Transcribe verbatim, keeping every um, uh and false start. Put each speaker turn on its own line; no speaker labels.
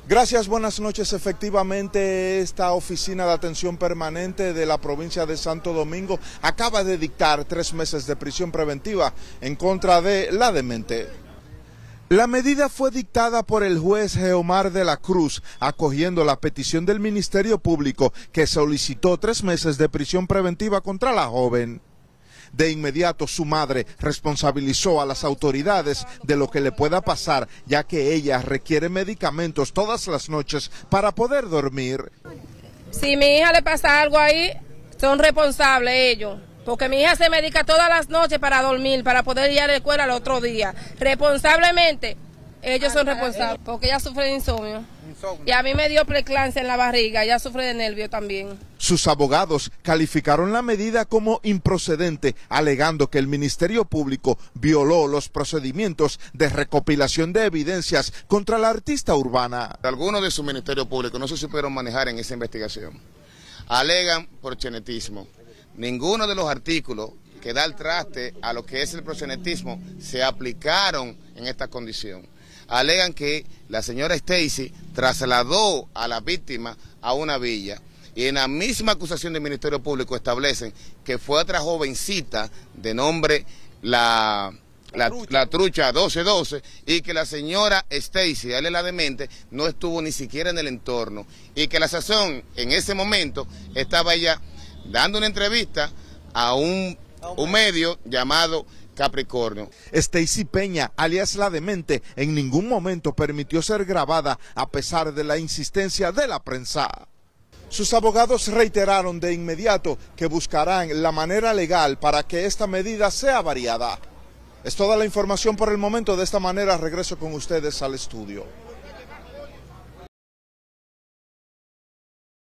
Gracias, buenas noches. Efectivamente, esta oficina de atención permanente de la provincia de Santo Domingo acaba de dictar tres meses de prisión preventiva en contra de la demente. La medida fue dictada por el juez Geomar de la Cruz, acogiendo la petición del Ministerio Público que solicitó tres meses de prisión preventiva contra la joven. De inmediato su madre responsabilizó a las autoridades de lo que le pueda pasar, ya que ella requiere medicamentos todas las noches para poder dormir.
Si mi hija le pasa algo ahí, son responsables ellos, porque mi hija se medica todas las noches para dormir, para poder ir a la escuela el otro día. Responsablemente, ellos son responsables, porque ella sufre de insomnio. Y a mí me dio preeclampsia en la barriga, ella sufre de nervio también.
Sus abogados calificaron la medida como improcedente, alegando que el Ministerio Público violó los procedimientos de recopilación de evidencias contra la artista urbana.
Algunos de su Ministerio Público no se supieron manejar en esa investigación. Alegan proxenetismo. Ninguno de los artículos que da el traste a lo que es el proxenetismo se aplicaron en esta condición. Alegan que la señora Stacy trasladó a la víctima a una villa y en la misma acusación del Ministerio Público establecen que fue otra jovencita de nombre la, la, la trucha doce doce y que la señora Stacy, dale la demente, no estuvo ni siquiera en el entorno y que la sazón en ese momento estaba ella dando una entrevista a un, un medio llamado Capricornio.
Stacy Peña, alias La Demente, en ningún momento permitió ser grabada a pesar de la insistencia de la prensa. Sus abogados reiteraron de inmediato que buscarán la manera legal para que esta medida sea variada. Es toda la información por el momento. De esta manera regreso con ustedes al estudio.